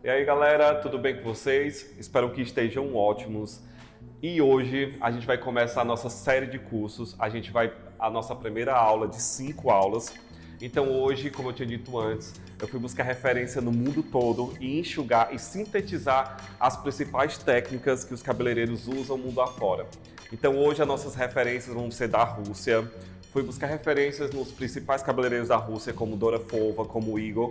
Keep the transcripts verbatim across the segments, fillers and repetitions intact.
E aí galera, tudo bem com vocês? Espero que estejam ótimos. E hoje a gente vai começar a nossa série de cursos. A gente vai a nossa primeira aula de cinco aulas. Então hoje, como eu tinha dito antes, eu fui buscar referência no mundo todo e enxugar e sintetizar as principais técnicas que os cabeleireiros usam mundo afora. Então hoje as nossas referências vão ser da Rússia. Fui buscar referências nos principais cabeleireiros da Rússia, como Dora Fova, como Igor.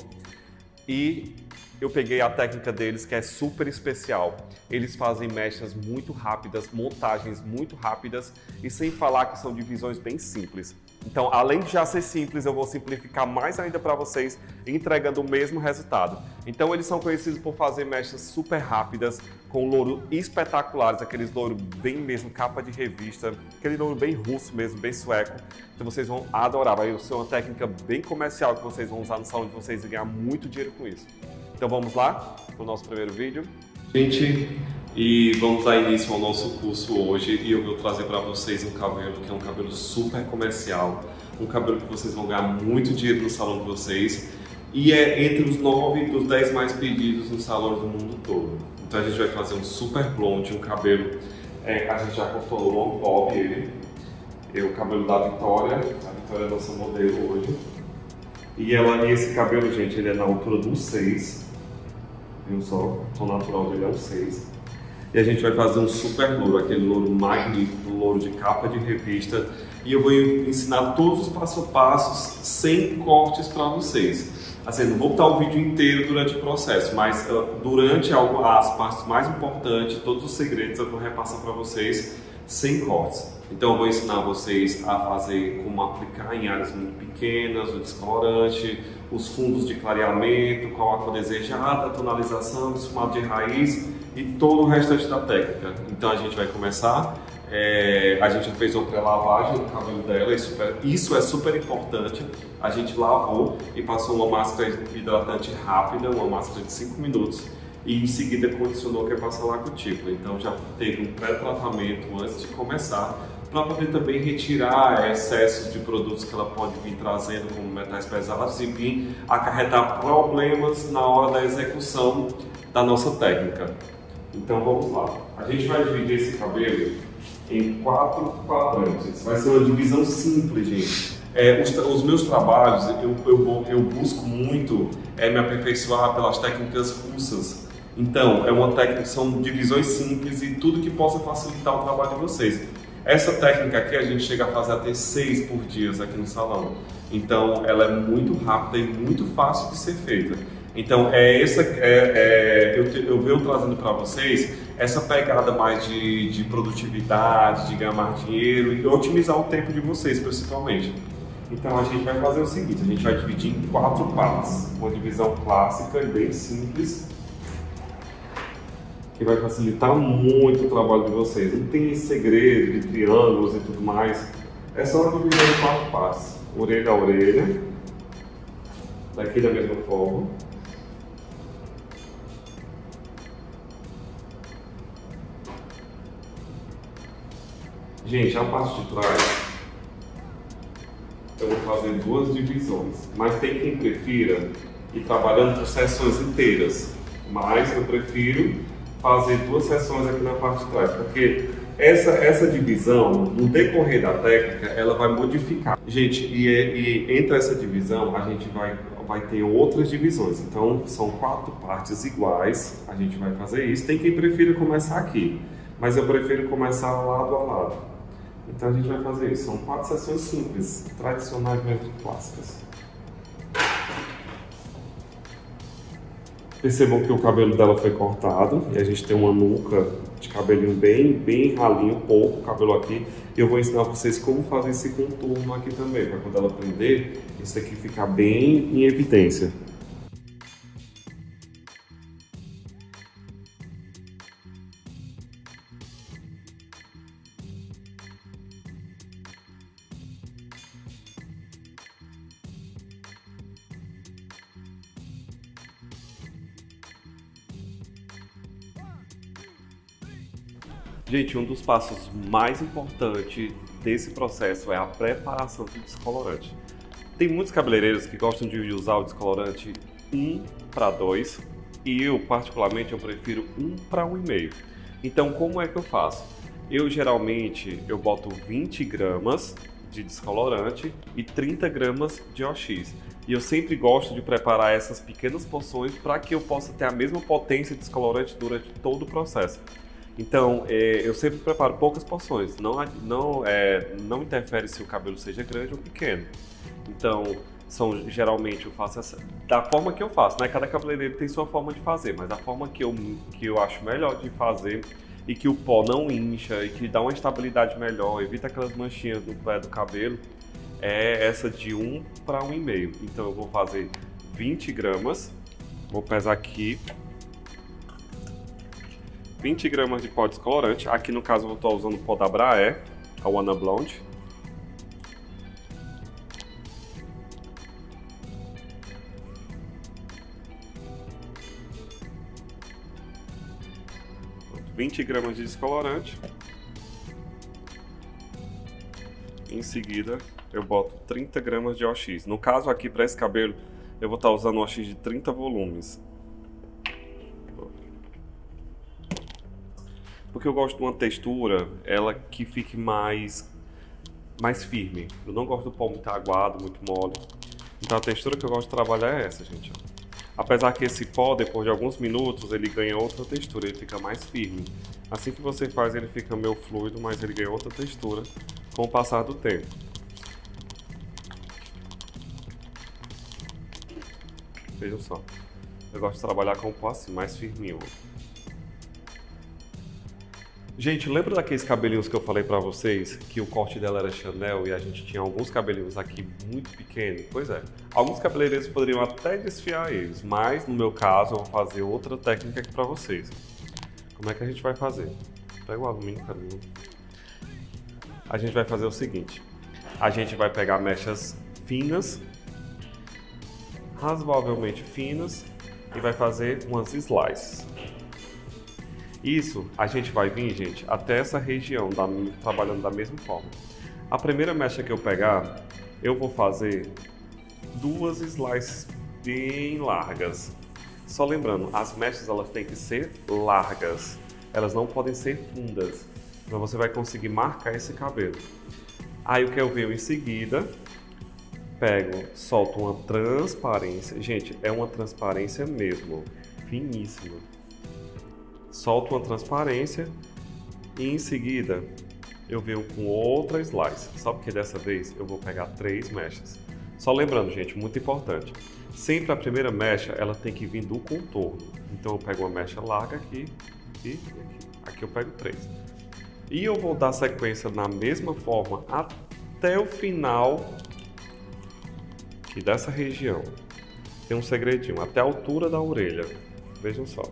E eu peguei a técnica deles, que é super especial. Eles fazem mechas muito rápidas, montagens muito rápidas e sem falar que são divisões bem simples. Então, além de já ser simples, eu vou simplificar mais ainda para vocês, entregando o mesmo resultado. Então, eles são conhecidos por fazer mechas super rápidas, com louro espetaculares, aqueles louro bem mesmo, capa de revista, aquele louro bem russo mesmo, bem sueco. Então, vocês vão adorar. Vai ser uma técnica bem comercial que vocês vão usar no salão de vocês e ganhar muito dinheiro com isso. Então, vamos lá para o nosso primeiro vídeo. Gente, e vamos dar início ao nosso curso hoje e eu vou trazer para vocês um cabelo que é um cabelo super comercial, um cabelo que vocês vão ganhar muito dinheiro no salão de vocês e é entre os nove dos dez mais pedidos nos salões do mundo todo. Então a gente vai fazer um super blonde, um cabelo, é, a gente já cortou no long bob ele, é o cabelo da Vitória, a Vitória é nossa modelo hoje. E ela, esse cabelo, gente, ele é na altura do seis, viu só? O tom natural dele é um seis. E a gente vai fazer um super louro, aquele louro magnífico, um louro de capa de revista. E eu vou ensinar todos os passo a passos, sem cortes para vocês. Assim, não vou botar o vídeo inteiro durante o processo, mas uh, durante as partes mais importantes, todos os segredos eu vou repassar para vocês sem cortes. Então eu vou ensinar vocês a fazer como aplicar em áreas muito pequenas, o descolorante, os fundos de clareamento, qual a cor desejada, a tonalização, o esfumado de raiz e todo o restante da técnica. Então a gente vai começar, é, a gente fez uma pré-lavagem no cabelo dela, isso é, isso é super importante. A gente lavou e passou uma máscara hidratante rápida, uma máscara de cinco minutos. E em seguida condicionou, que é passar lá a cutícula. Então já teve um pré-tratamento antes de começar, para poder também retirar excessos de produtos que ela pode vir trazendo, como metais pesados, e vir acarretar problemas na hora da execução da nossa técnica. Então vamos lá. A gente vai dividir esse cabelo em quatro quadrantes. Vai ser uma divisão simples, gente. É, os, os meus trabalhos, eu, eu, eu busco muito é, me aperfeiçoar pelas técnicas russas. Então, é uma técnica, são divisões simples e tudo que possa facilitar o trabalho de vocês. Essa técnica aqui a gente chega a fazer até seis por dia aqui no salão. Então, ela é muito rápida e muito fácil de ser feita. Então, é essa, é, é, eu, eu venho trazendo para vocês essa pegada mais de, de produtividade, de ganhar mais dinheiro e otimizar o tempo de vocês, principalmente. Então, a gente vai fazer o seguinte, a gente vai dividir em quatro partes. Uma divisão clássica e bem simples, que vai facilitar muito o trabalho de vocês. Não tem segredo de triângulos e tudo mais. É só uma divisão em quatro partes. Orelha a orelha. Daqui da mesma forma. Gente, a parte de trás, eu vou fazer duas divisões. Mas tem quem prefira ir trabalhando por sessões inteiras. Mas eu prefiro fazer duas sessões aqui na parte de trás, porque essa, essa divisão, no decorrer da técnica, ela vai modificar. Gente, e, e entre essa divisão, a gente vai, vai ter outras divisões. Então, são quatro partes iguais, a gente vai fazer isso. Tem quem prefira começar aqui, mas eu prefiro começar lado a lado. Então, a gente vai fazer isso. São quatro sessões simples, tradicionais mesmo, clássicas. Percebam que o cabelo dela foi cortado e a gente tem uma nuca de cabelinho bem, bem ralinho, pouco cabelo aqui. E eu vou ensinar vocês como fazer esse contorno aqui também, para quando ela prender, isso aqui ficar bem em evidência. Gente, um dos passos mais importantes desse processo é a preparação do descolorante. Tem muitos cabeleireiros que gostam de usar o descolorante um para dois, E eu, particularmente, eu prefiro um para um e meio. Então, como é que eu faço? Eu, geralmente, eu boto vinte gramas de descolorante e trinta gramas de O X. E eu sempre gosto de preparar essas pequenas porções para que eu possa ter a mesma potência de descolorante durante todo o processo. Então, é, eu sempre preparo poucas porções. Não, não, é, não interfere se o cabelo seja grande ou pequeno. Então, são, geralmente eu faço essa, da forma que eu faço, né? Cada cabeleireiro tem sua forma de fazer, mas a forma que eu, que eu acho melhor de fazer e que o pó não incha e que dá uma estabilidade melhor, evita aquelas manchinhas no pé do cabelo, é essa de um para um e meio. Então eu vou fazer vinte gramas, vou pesar aqui, vinte gramas de pó descolorante. Aqui no caso eu estou usando o pó da Braé, a Wanna Blonde. vinte gramas de descolorante. Em seguida, eu boto trinta gramas de O X. No caso aqui, para esse cabelo, eu vou estar usando O X de trinta volumes. Porque eu gosto de uma textura, ela que fique mais, mais firme. Eu não gosto do pó muito aguado, muito mole. Então a textura que eu gosto de trabalhar é essa, gente. Apesar que esse pó, depois de alguns minutos, ele ganha outra textura, ele fica mais firme. Assim que você faz, ele fica meio fluido, mas ele ganha outra textura com o passar do tempo. Vejam só, eu gosto de trabalhar com o pó assim, mais firminho. Gente, lembra daqueles cabelinhos que eu falei pra vocês, que o corte dela era Chanel e a gente tinha alguns cabelinhos aqui muito pequenos? Pois é, alguns cabeleireiros poderiam até desfiar eles, mas no meu caso eu vou fazer outra técnica aqui pra vocês. Como é que a gente vai fazer? Pega o alumínio, cara. A gente vai fazer o seguinte, a gente vai pegar mechas finas, razoavelmente finas, e vai fazer umas slices. Isso, a gente vai vir, gente, até essa região, da, trabalhando da mesma forma. A primeira mecha que eu pegar, eu vou fazer duas slices bem largas. Só lembrando, as mechas elas têm que ser largas, elas não podem ser fundas, então você vai conseguir marcar esse cabelo. Aí o que eu venho em seguida, pego, solto uma transparência, gente, é uma transparência mesmo, finíssima. Solto uma transparência e em seguida eu venho com outra slice, só porque dessa vez eu vou pegar três mechas. Só lembrando, gente, muito importante, sempre a primeira mecha ela tem que vir do contorno. Então eu pego uma mecha larga aqui e aqui, aqui eu pego três. E eu vou dar sequência na mesma forma até o final aqui dessa região. Tem um segredinho, até a altura da orelha, vejam só.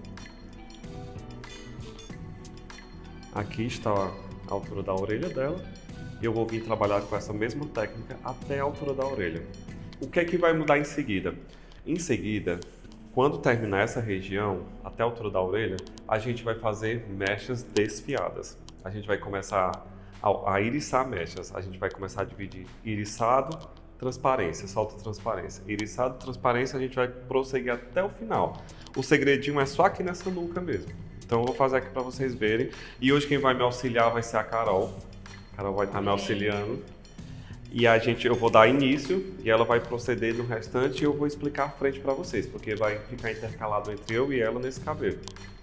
Aqui está a altura da orelha dela e eu vou vir trabalhar com essa mesma técnica até a altura da orelha. O que é que vai mudar em seguida? Em seguida, quando terminar essa região, até a altura da orelha, a gente vai fazer mechas desfiadas. A gente vai começar a, a iriçar mechas. A gente vai começar a dividir iriçado, transparência, solta transparência. Iriçado, transparência, a gente vai prosseguir até o final. O segredinho é só aqui nessa nuca mesmo. Então eu vou fazer aqui para vocês verem. E hoje quem vai me auxiliar vai ser a Carol. A Carol vai estar me auxiliando. E a gente, eu vou dar início e ela vai proceder no restante e eu vou explicar a frente para vocês, porque vai ficar intercalado entre eu e ela nesse cabelo.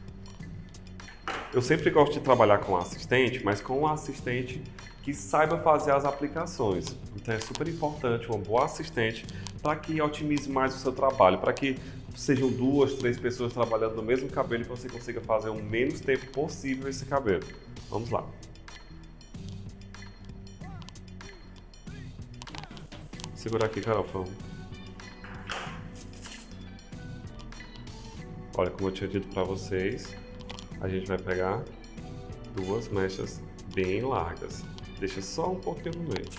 Eu sempre gosto de trabalhar com assistente, mas com um assistente que saiba fazer as aplicações. Então é super importante uma boa assistente para que otimize mais o seu trabalho, para que sejam duas, três pessoas trabalhando no mesmo cabelo e você consiga fazer o menos tempo possível esse cabelo. Vamos lá. Segura aqui, Carol, por favor. Olha, como eu tinha dito para vocês, a gente vai pegar duas mechas bem largas. Deixa só um pouquinho no meio.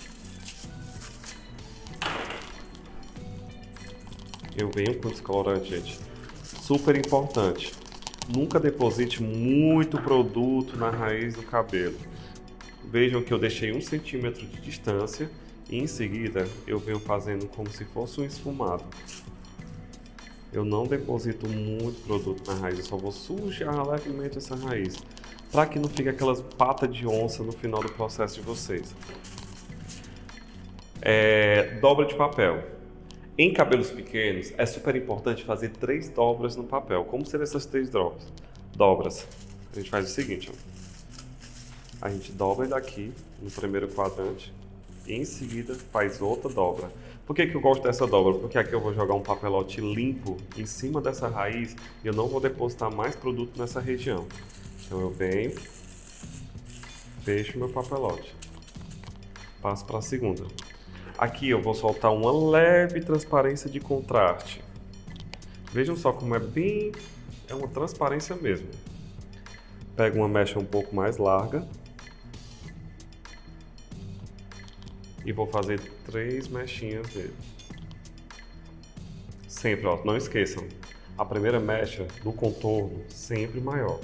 Eu venho com descolorante, gente. Super importante. Nunca deposite muito produto na raiz do cabelo. Vejam que eu deixei um centímetro de distância e em seguida eu venho fazendo como se fosse um esfumado. Eu não deposito muito produto na raiz, eu só vou sujar levemente essa raiz, para que não fique aquelas patas de onça no final do processo de vocês. É, dobra de papel. Em cabelos pequenos, é super importante fazer três dobras no papel. Como seriam essas três dobras? Dobras. A gente faz o seguinte, ó. A gente dobra ele aqui, no primeiro quadrante, e em seguida faz outra dobra. Por que que eu gosto dessa dobra? Porque aqui eu vou jogar um papelote limpo em cima dessa raiz e eu não vou depositar mais produto nessa região. Então eu venho, fecho meu papelote, passo para a segunda. Aqui eu vou soltar uma leve transparência de contraste. Vejam só como é bem... é uma transparência mesmo. Pego uma mecha um pouco mais larga. E vou fazer três mechinhas dele. Sempre, ó, não esqueçam. A primeira mecha do contorno sempre maior.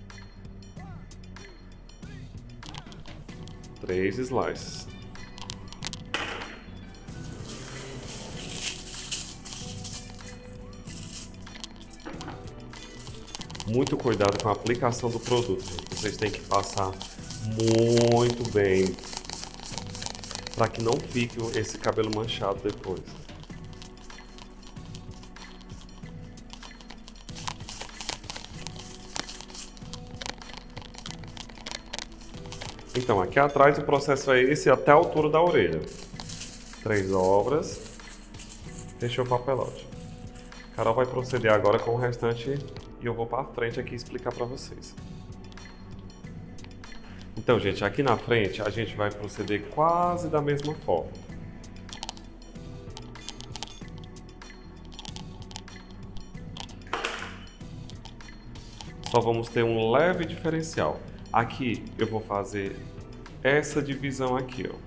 Três slices. Muito cuidado com a aplicação do produto. Vocês têm que passar muito bem para que não fique esse cabelo manchado depois. Então, aqui atrás o processo é esse até a altura da orelha. Três dobras. Fechou o papelote. Carol vai proceder agora com o restante e eu vou para frente aqui explicar para vocês. Então, gente, aqui na frente a gente vai proceder quase da mesma forma. Só vamos ter um leve diferencial. Aqui eu vou fazer essa divisão aqui, ó.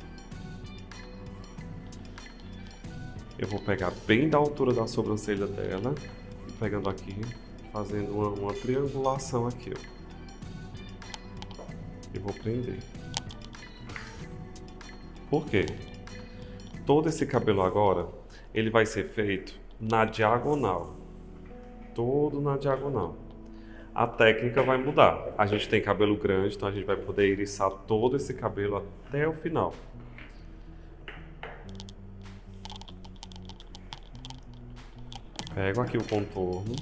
Eu vou pegar bem da altura da sobrancelha dela e pegando aqui, fazendo uma, uma triangulação aqui, ó. E vou prender. Por quê? Todo esse cabelo agora, ele vai ser feito na diagonal. Todo na diagonal. A técnica vai mudar. A gente tem cabelo grande, então a gente vai poder iriçar todo esse cabelo até o final. Pego aqui o contorno.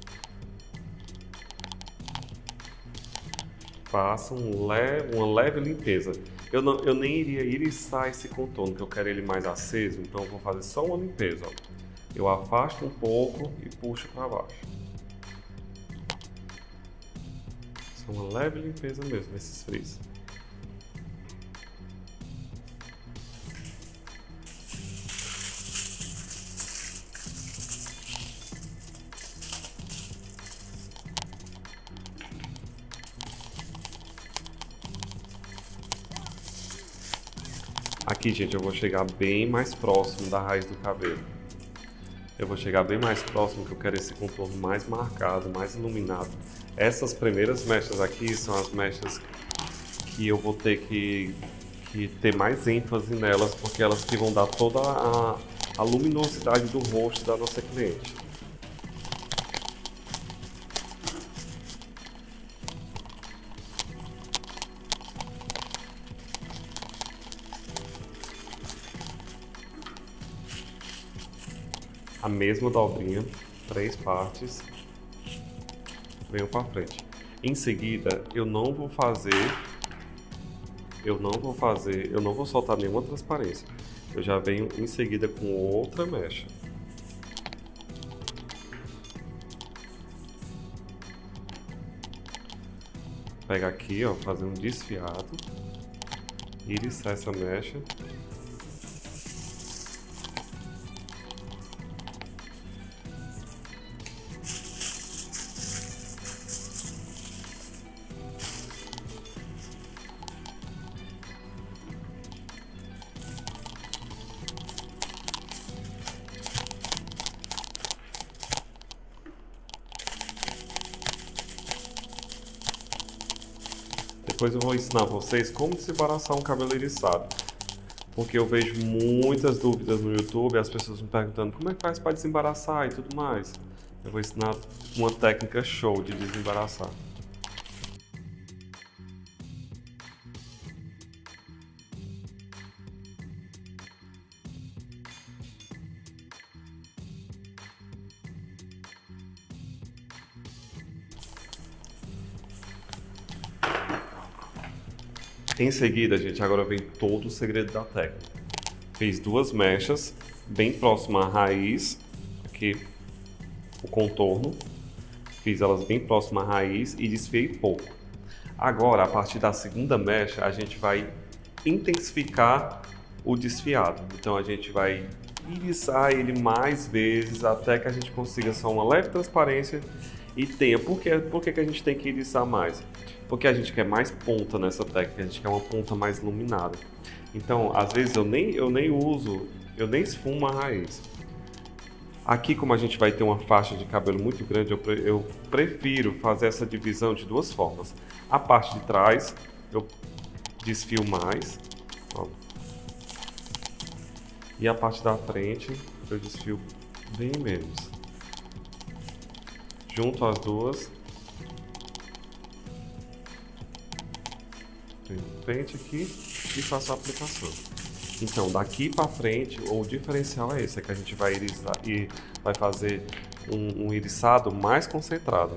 Faço um leve, uma leve limpeza. Eu, não, eu nem iria iriçar esse contorno, porque eu quero ele mais aceso, então eu vou fazer só uma limpeza. Ó. Eu afasto um pouco e puxo para baixo. Só uma leve limpeza mesmo nesses frizz. Aqui, gente, eu vou chegar bem mais próximo da raiz do cabelo. Eu vou chegar bem mais próximo, que eu quero esse contorno mais marcado, mais iluminado. Essas primeiras mechas aqui são as mechas que eu vou ter que, que ter mais ênfase nelas, porque elas que vão dar toda a, a luminosidade do rosto da nossa cliente. A mesma dobrinha, três partes, venho para frente. Em seguida, eu não vou fazer, eu não vou fazer, eu não vou soltar nenhuma transparência. Eu já venho em seguida com outra mecha. Pega aqui, ó, fazer um desfiado, iriçar essa mecha. Depois eu vou ensinar vocês como desembaraçar um cabelo iriçado. Porque eu vejo muitas dúvidas no YouTube, as pessoas me perguntando como é que faz para desembaraçar e tudo mais. Eu vou ensinar uma técnica show de desembaraçar. Em seguida, gente, agora vem todo o segredo da técnica. Fiz duas mechas bem próximas à raiz, aqui o contorno. Fiz elas bem próximas à raiz e desfiei pouco. Agora, a partir da segunda mecha, a gente vai intensificar o desfiado. Então a gente vai iriçar ele mais vezes até que a gente consiga só uma leve transparência e tenha. Por que, por que, que a gente tem que iriçar mais? Porque a gente quer mais ponta nessa técnica, a gente quer uma ponta mais iluminada. Então, às vezes eu nem, eu nem uso, eu nem esfumo a raiz. Aqui, como a gente vai ter uma faixa de cabelo muito grande, eu, pre eu prefiro fazer essa divisão de duas formas. A parte de trás, eu desfio mais. Ó. E a parte da frente, eu desfio bem menos. Junto as duas. Frente aqui e faço a aplicação. Então, daqui para frente, o diferencial é esse, é que a gente vai irisar e vai fazer um, um iriçado mais concentrado.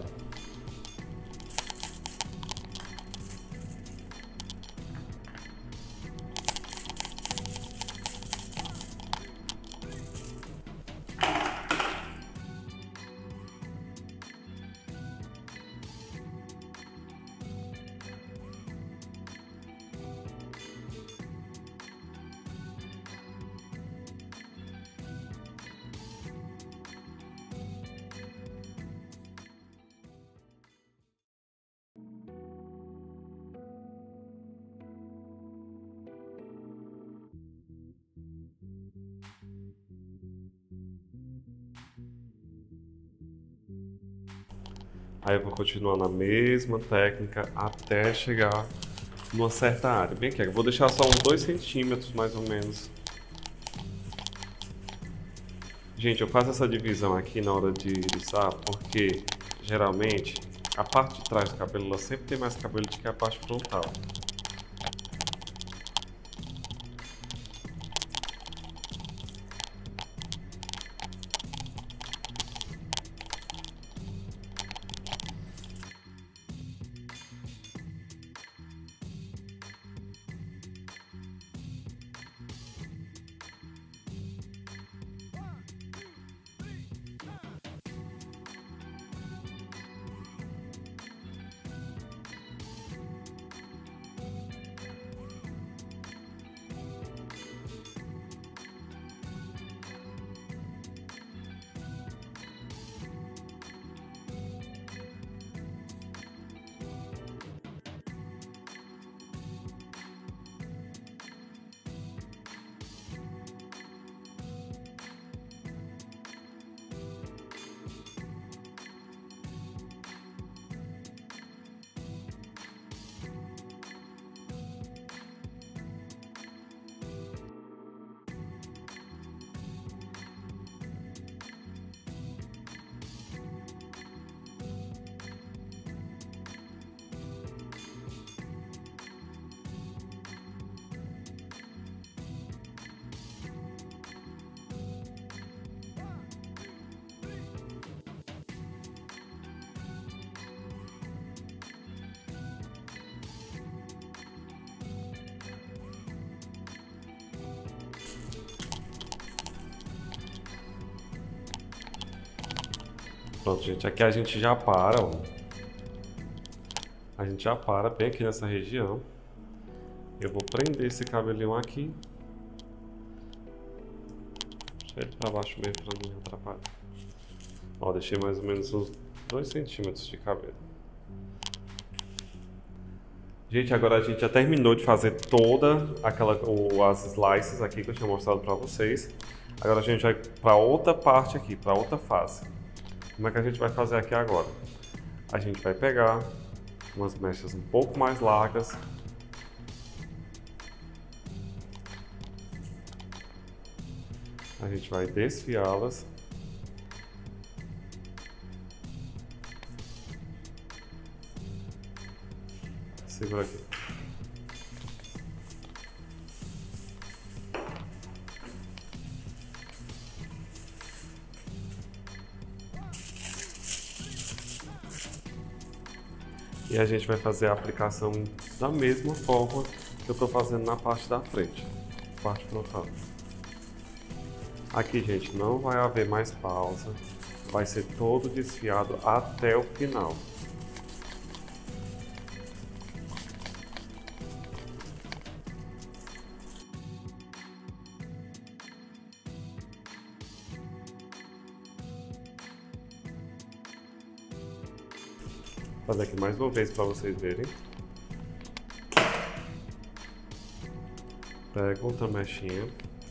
Aí eu vou continuar na mesma técnica até chegar numa certa área. Bem aqui, eu vou deixar só uns dois centímetros mais ou menos. Gente, eu faço essa divisão aqui na hora de iriçar porque geralmente a parte de trás do cabelo ela sempre tem mais cabelo do que a parte frontal. Pronto, gente, aqui a gente já para, ó. A gente já para bem aqui nessa região. Eu vou prender esse cabelinho aqui. Deixa ele pra baixo mesmo pra não atrapalhar. Ó, deixei mais ou menos uns dois centímetros de cabelo. Gente, agora a gente já terminou de fazer toda aquela, o, as slices aqui que eu tinha mostrado pra vocês. Agora a gente vai pra outra parte aqui, pra outra fase. Como é que a gente vai fazer aqui agora? A gente vai pegar umas mechas um pouco mais largas. A gente vai desfiá-las. Segura aqui. E a gente vai fazer a aplicação da mesma forma que eu estou fazendo na parte da frente, parte frontal. Aqui, gente, não vai haver mais pausa, vai ser todo desfiado até o final. Vou fazer aqui mais uma vez para vocês verem. Pego outra mechinha.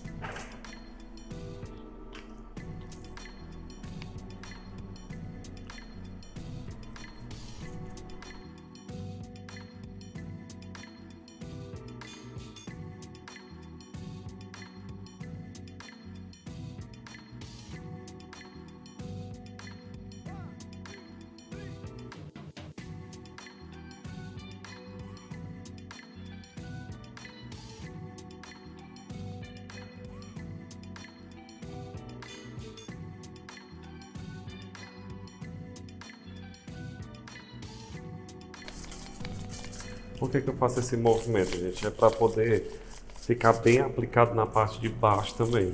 Por que que eu faço esse movimento, gente? É para poder ficar bem aplicado na parte de baixo também.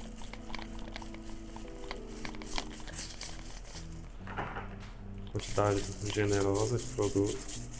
Quantidade generosa de produto.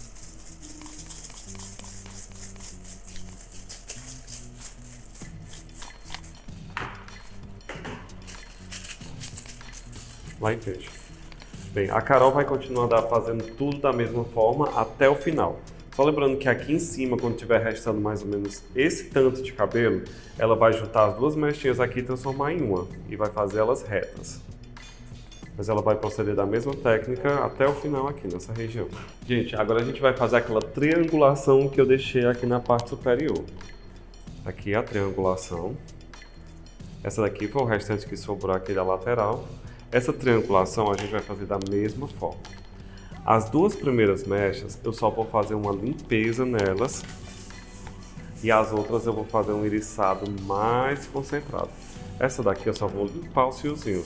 Lá em peixe. Bem, a Carol vai continuar fazendo tudo da mesma forma até o final. Só lembrando que aqui em cima, quando estiver restando mais ou menos esse tanto de cabelo, ela vai juntar as duas mechinhas aqui e transformar em uma. E vai fazer elas retas. Mas ela vai proceder da mesma técnica até o final aqui, nessa região. Gente, agora a gente vai fazer aquela triangulação que eu deixei aqui na parte superior. Aqui é a triangulação. Essa daqui foi o restante que sobrou aqui da lateral. Essa triangulação a gente vai fazer da mesma forma. As duas primeiras mechas eu só vou fazer uma limpeza nelas e as outras eu vou fazer um iriçado mais concentrado. Essa daqui eu só vou limpar os fiozinhos.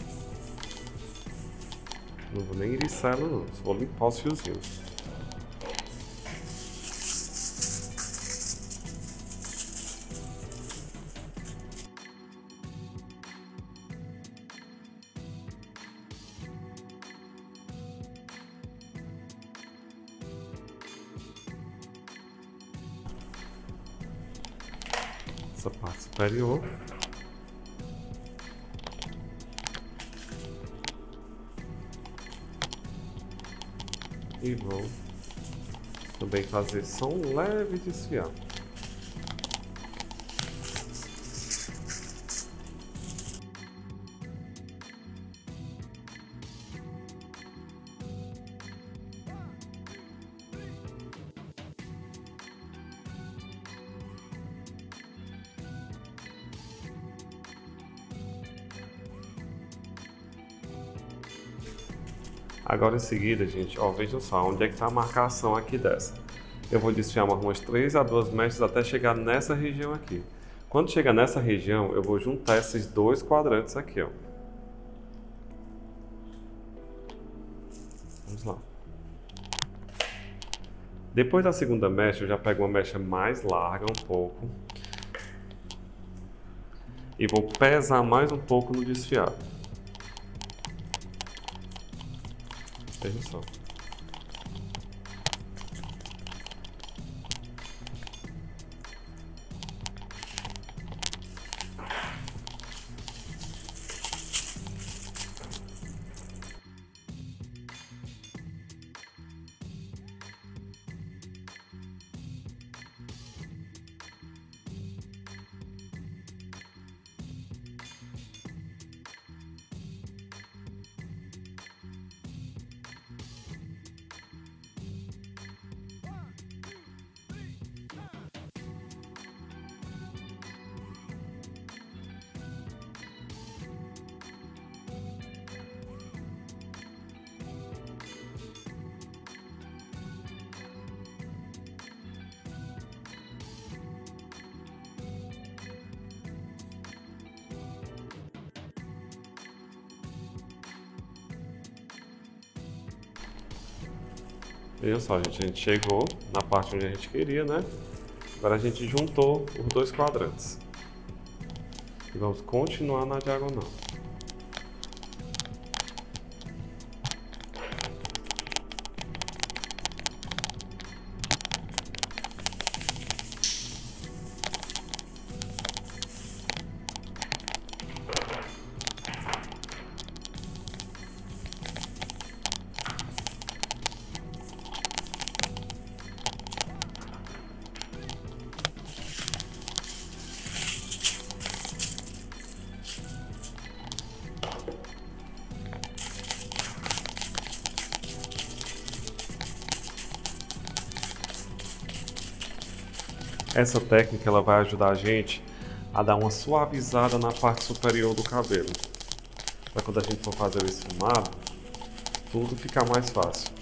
Não vou nem iriçar ela não, só vou limpar os fiozinhos. Essa parte superior. E vou também fazer só um leve desfiar. Agora em seguida, gente, ó, vejam só onde é que está a marcação aqui dessa. Eu vou desfiar umas três a duas mechas até chegar nessa região aqui. Quando chegar nessa região, eu vou juntar esses dois quadrantes aqui, ó. Vamos lá. Depois da segunda mecha, eu já pego uma mecha mais larga um pouco. E vou pesar mais um pouco no desfiado. Veja só. Veja só, gente, a gente chegou na parte onde a gente queria, né? Agora a gente juntou os dois quadrantes. E vamos continuar na diagonal. Essa técnica ela vai ajudar a gente a dar uma suavizada na parte superior do cabelo. Para quando a gente for fazer o esfumado, tudo ficar mais fácil.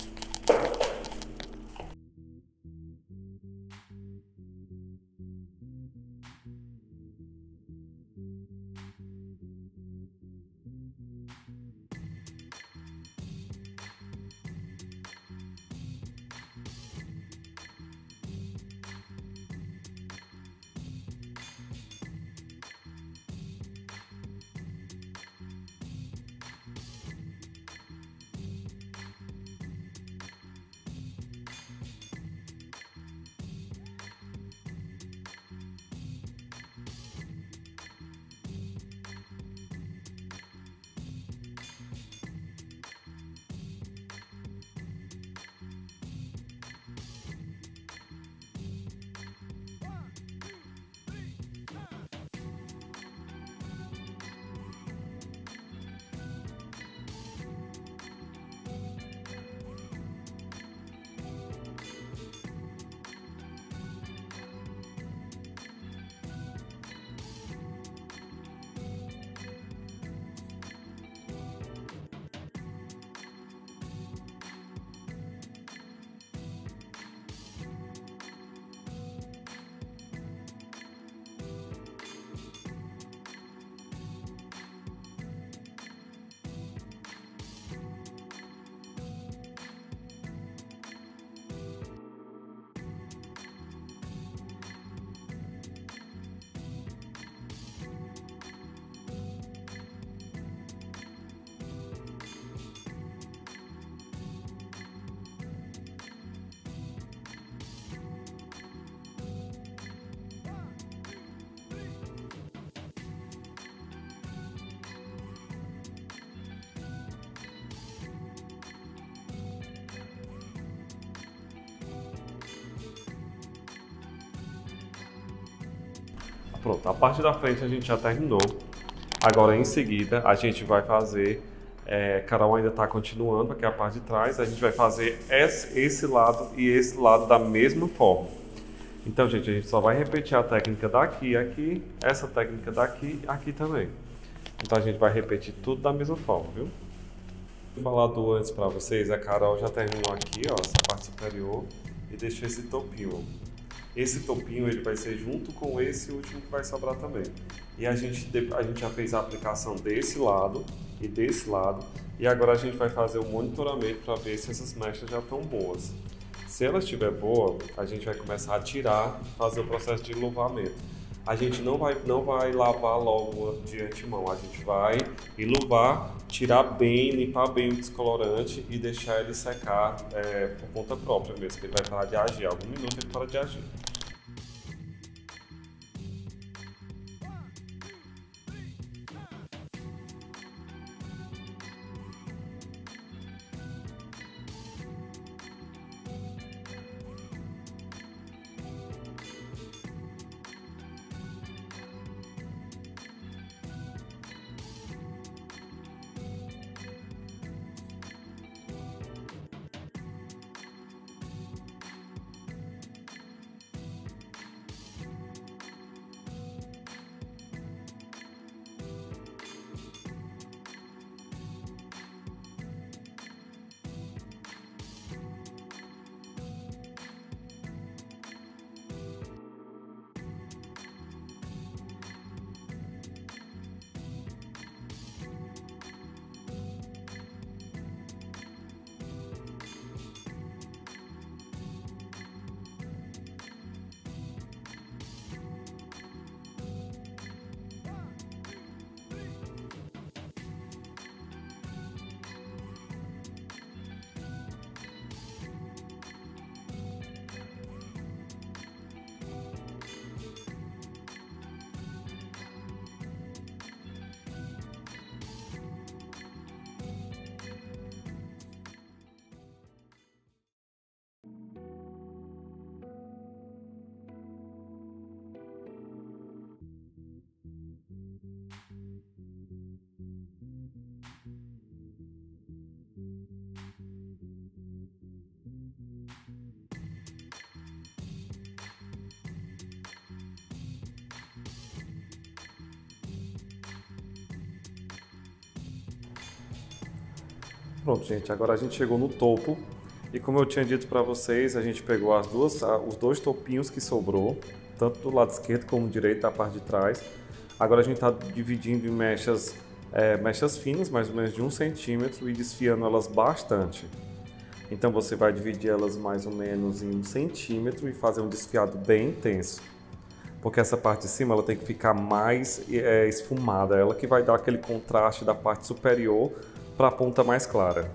Pronto, a parte da frente a gente já terminou. Agora em seguida a gente vai fazer, é, Carol ainda está continuando, aqui é a parte de trás, a gente vai fazer esse, esse lado e esse lado da mesma forma. Então, gente, a gente só vai repetir a técnica daqui, aqui, essa técnica daqui, aqui também. Então a gente vai repetir tudo da mesma forma, viu? O embalador antes para vocês, a Carol já terminou aqui, ó, essa parte superior e deixou esse topinho. Esse topinho ele vai ser junto com esse último que vai sobrar também. E a gente, a gente já fez a aplicação desse lado e desse lado. E agora a gente vai fazer o monitoramento para ver se essas mechas já estão boas. Se ela estiver boa, a gente vai começar a tirar, fazer o processo de enluvamento. A gente não vai, não vai lavar logo de antemão, a gente vai enluvar, tirar bem, limpar bem o descolorante e deixar ele secar é, por conta própria mesmo, que ele vai parar de agir. Algum minuto ele para de agir. Pronto, gente, agora a gente chegou no topo e como eu tinha dito para vocês, a gente pegou as duas, os dois topinhos que sobrou, tanto do lado esquerdo como direito, da parte de trás. Agora a gente está dividindo em mechas, é, mechas finas, mais ou menos de um centímetro, e desfiando elas bastante. Então você vai dividir elas mais ou menos em um centímetro e fazer um desfiado bem intenso. Porque essa parte de cima ela tem que ficar mais é, esfumada, ela que vai dar aquele contraste da parte superior para a ponta mais clara.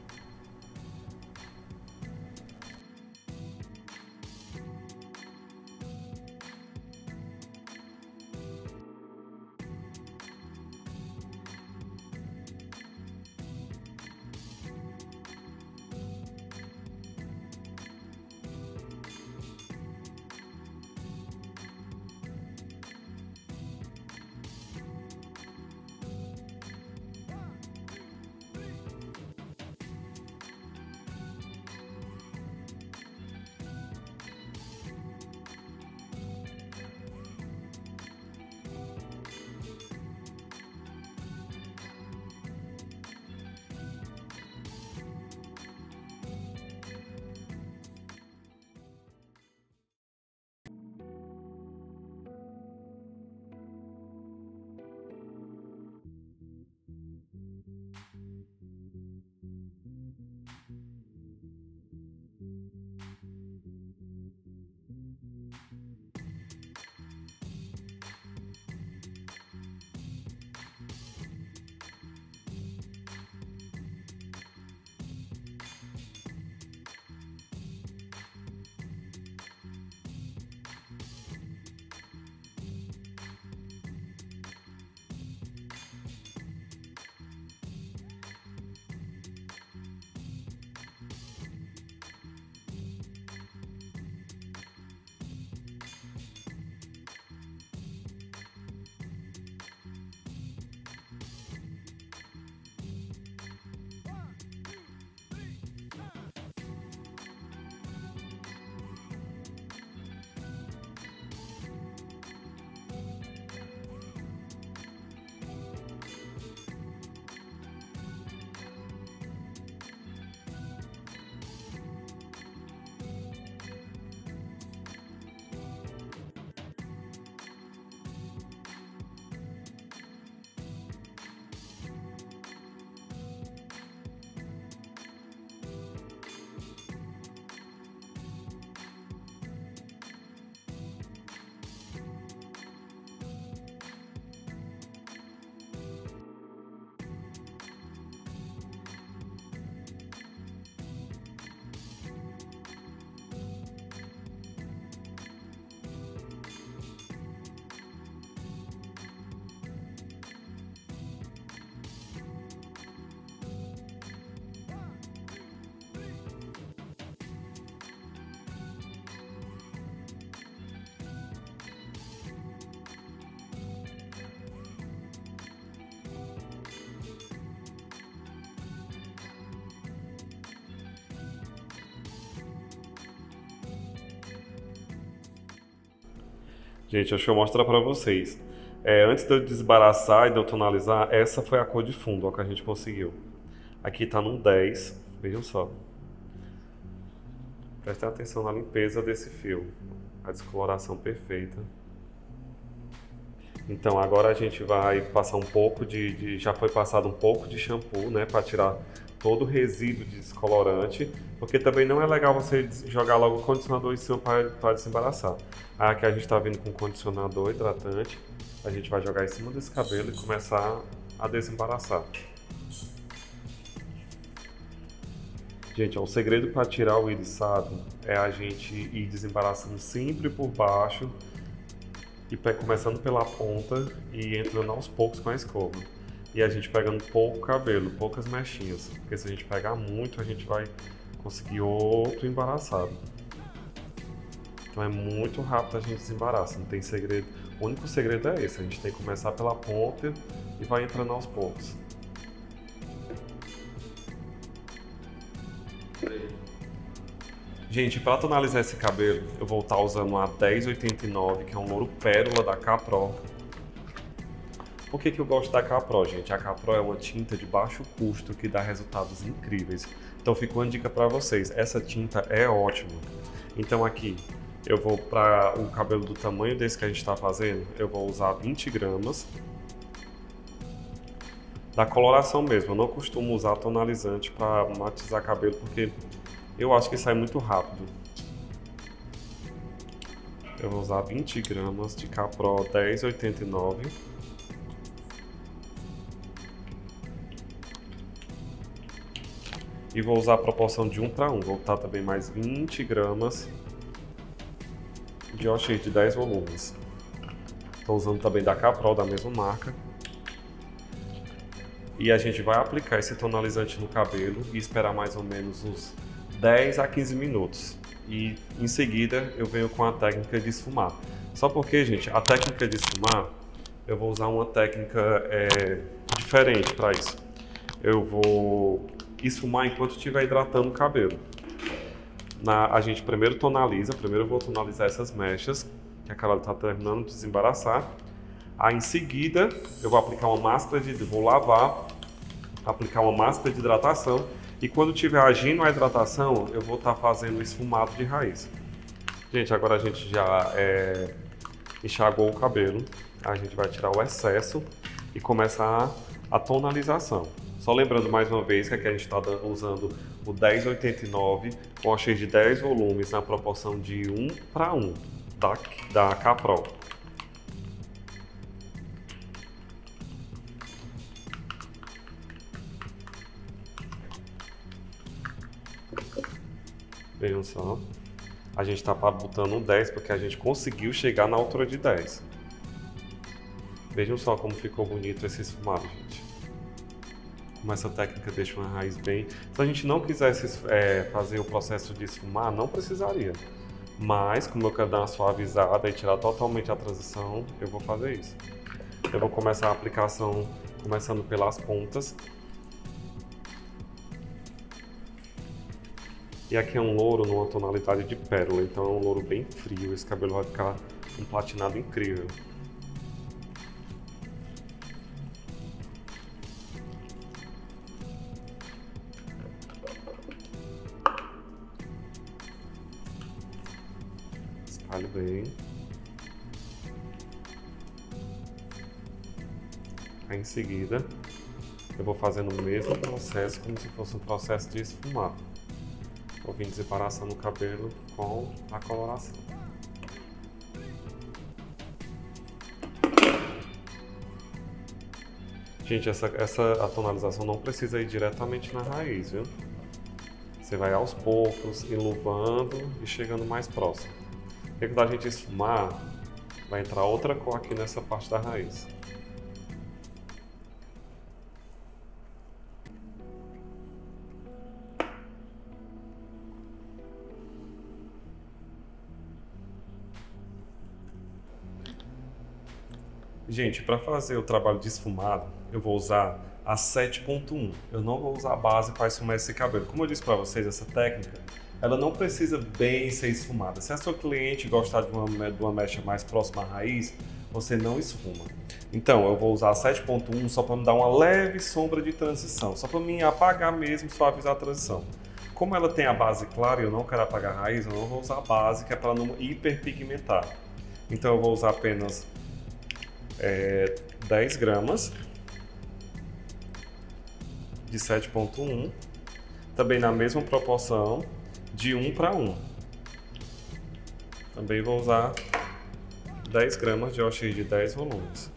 Gente, deixa eu mostrar para vocês. É, antes de eu desembaraçar e de eu tonalizar, essa foi a cor de fundo, ó, que a gente conseguiu. Aqui tá num dez, vejam só. Prestem atenção na limpeza desse fio, a descoloração perfeita. Então agora a gente vai passar um pouco de, de já foi passado um pouco de shampoo, né, para tirar todo o resíduo de descolorante, porque também não é legal você jogar logo o condicionador em cima para desembaraçar. Aqui a gente está vindo com condicionador hidratante, a gente vai jogar em cima desse cabelo e começar a desembaraçar. Gente, ó, o segredo para tirar o iriçado é a gente ir desembaraçando sempre por baixo, e começando pela ponta e entrando aos poucos com a escova. E a gente pegando pouco cabelo, poucas mechinhas, porque se a gente pegar muito, a gente vai conseguir outro embaraçado. Então é muito rápido a gente desembaraça, não tem segredo. O único segredo é esse, a gente tem que começar pela ponta e vai entrando aos poucos. Gente, para tonalizar esse cabelo, eu vou estar usando a dez oitenta e nove, que é um louro pérola da Capro. Por que que eu gosto da K-Pro, gente? A K-Pro é uma tinta de baixo custo que dá resultados incríveis. Então fica uma dica para vocês, essa tinta é ótima. Então aqui, eu vou para o cabelo do tamanho desse que a gente está fazendo, eu vou usar vinte gramas. Da coloração mesmo, eu não costumo usar tonalizante para matizar cabelo, porque eu acho que sai muito rápido. Eu vou usar vinte gramas de K-Pro dez oitenta e nove. E vou usar a proporção de um para um. Vou botar também mais vinte gramas de O X de dez volumes. Estou usando também da K-Pro, da mesma marca. E a gente vai aplicar esse tonalizante no cabelo e esperar mais ou menos uns dez a quinze minutos. E em seguida eu venho com a técnica de esfumar. Só porque, gente, a técnica de esfumar, eu vou usar uma técnica é, diferente para isso. Eu vou esfumar enquanto estiver hidratando o cabelo. Na, a gente primeiro tonaliza, primeiro eu vou tonalizar essas mechas, que a Carol está terminando de desembaraçar. Aí em seguida eu vou aplicar uma máscara de... vou lavar, aplicar uma máscara de hidratação e quando estiver agindo a hidratação eu vou estar tá fazendo o esfumado de raiz. Gente, agora a gente já é, enxagou o cabelo, a gente vai tirar o excesso e começar a tonalização. Só lembrando mais uma vez que aqui a gente está usando o dez oitenta e nove com O X de dez volumes na proporção de um para um da, da K-Pro. Vejam só, a gente está botando um dez porque a gente conseguiu chegar na altura de dez. Vejam só como ficou bonito esse esfumado, gente. Como essa técnica deixa uma raiz bem... Se a gente não quisesse é, fazer o processo de esfumar, não precisaria. Mas, como eu quero dar uma suavizada e tirar totalmente a transição, eu vou fazer isso. Eu vou começar a aplicação começando pelas pontas. E aqui é um louro numa tonalidade de pérola, então é um louro bem frio, esse cabelo vai ficar um platinado incrível. Espalho bem. Aí em seguida, eu vou fazendo o mesmo processo como se fosse um processo de esfumar. Vou vir desembaraçando no cabelo com a coloração. Gente, essa, essa a tonalização não precisa ir diretamente na raiz, viu? Você vai aos poucos, enluvando e chegando mais próximo. Porque quando a gente esfumar, vai entrar outra cor aqui nessa parte da raiz. Gente, para fazer o trabalho de esfumado, eu vou usar a sete ponto um. Eu não vou usar a base para esfumar esse cabelo. Como eu disse para vocês, essa técnica, ela não precisa bem ser esfumada. Se a sua cliente gostar de uma, de uma mecha mais próxima à raiz, você não esfuma. Então, eu vou usar a sete ponto um só para me dar uma leve sombra de transição, só para mim apagar mesmo, suavizar a transição. Como ela tem a base clara e eu não quero apagar a raiz, eu não vou usar a base, que é para não hiperpigmentar. Então, eu vou usar apenas É, dez gramas de sete ponto um, também na mesma proporção de um para um. Também vou usar dez gramas de O X de dez volumes.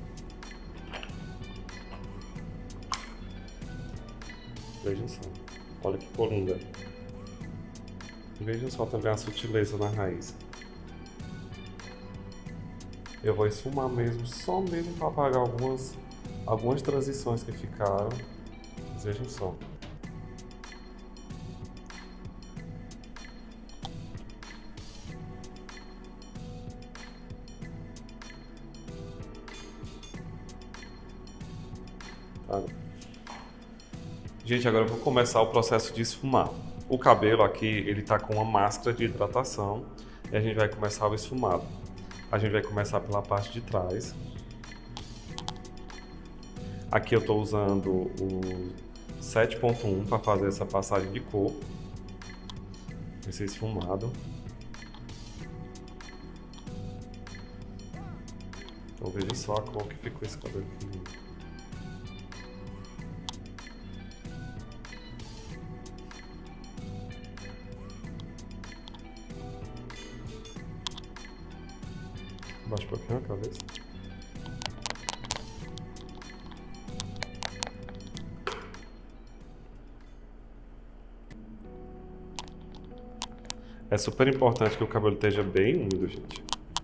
Vejam só, olha que cor linda. Vejam só também a sutileza na raiz. Eu vou esfumar mesmo, só mesmo para apagar algumas, algumas transições que ficaram. Vejam só. Tá. Gente, agora eu vou começar o processo de esfumar. O cabelo aqui, ele tá com uma máscara de hidratação e a gente vai começar o esfumado. A gente vai começar pela parte de trás. Aqui eu estou usando o sete ponto um para fazer essa passagem de cor, esse esfumado. Então veja só a cor que ficou esse cabelo aqui. Baixa um pouquinho a cabeça. É super importante que o cabelo esteja bem úmido, gente.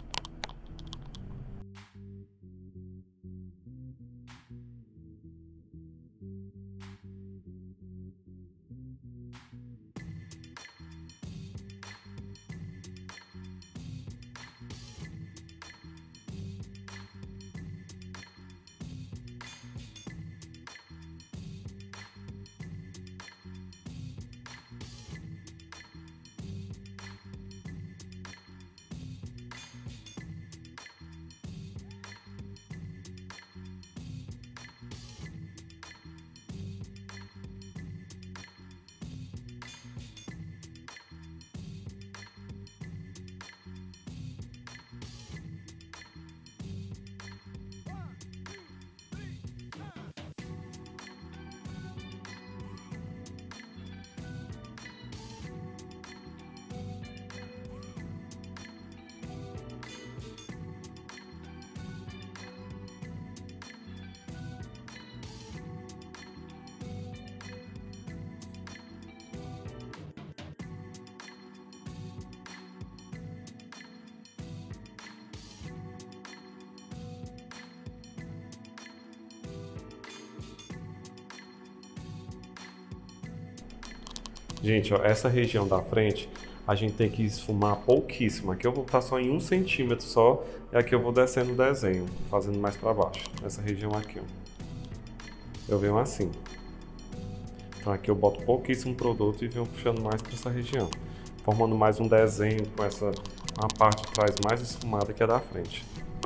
Gente, ó, essa região da frente a gente tem que esfumar pouquíssimo. Aqui eu vou estar só em um centímetro só, e aqui eu vou descendo o desenho, fazendo mais para baixo. Nessa região aqui, ó. Eu venho assim. Então aqui eu boto pouquíssimo produto e venho puxando mais para essa região, formando mais um desenho com essa a parte de trás mais esfumada que é da frente.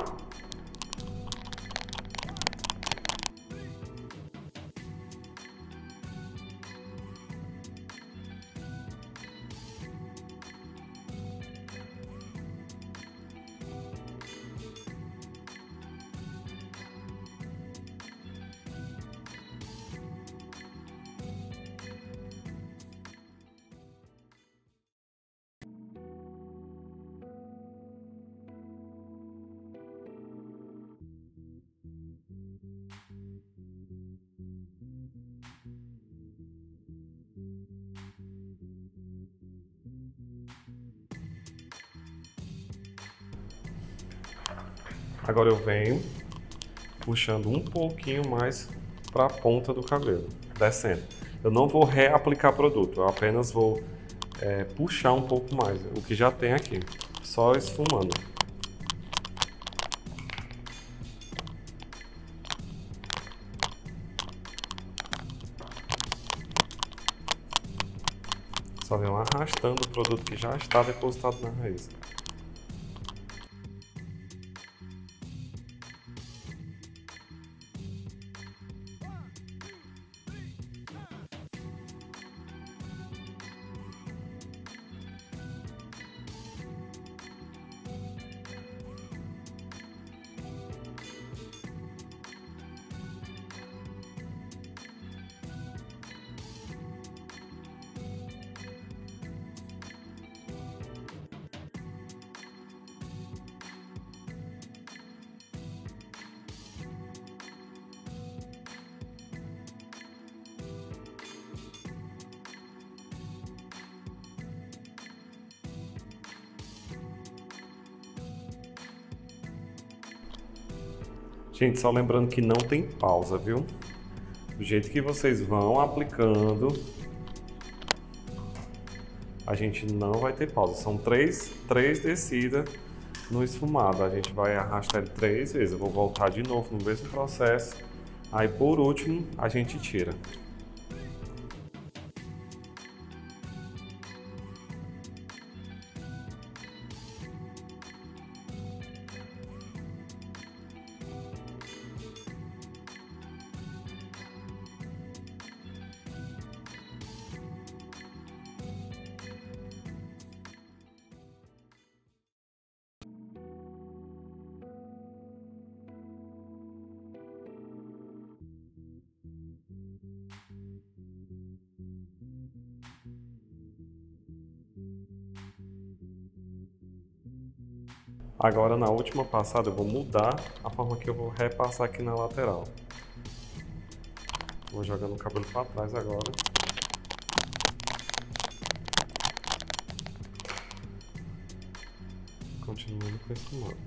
Agora eu venho puxando um pouquinho mais para a ponta do cabelo, descendo. Eu não vou reaplicar produto, eu apenas vou é, puxar um pouco mais, o que já tem aqui, só esfumando. Só venho arrastando o produto que já está depositado na raiz. Gente, só lembrando que não tem pausa, viu? Do jeito que vocês vão aplicando, a gente não vai ter pausa. São três, três descidas no esfumado. A gente vai arrastar ele três vezes. Eu vou voltar de novo no mesmo processo. Aí, por último, a gente tira. Agora na última passada eu vou mudar a forma que eu vou repassar aqui na lateral. Vou jogando o cabelo para trás agora. Continuando com esse modo.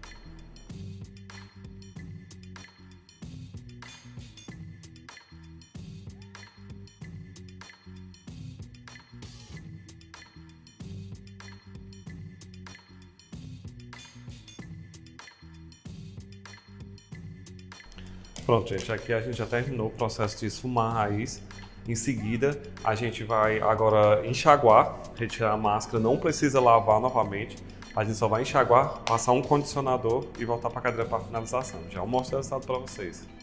Pronto, gente, aqui a gente já terminou o processo de esfumar a raiz. Em seguida, a gente vai agora enxaguar, retirar a máscara, não precisa lavar novamente. A gente só vai enxaguar, passar um condicionador e voltar para a cadeira para finalização. Já mostro o resultado para vocês.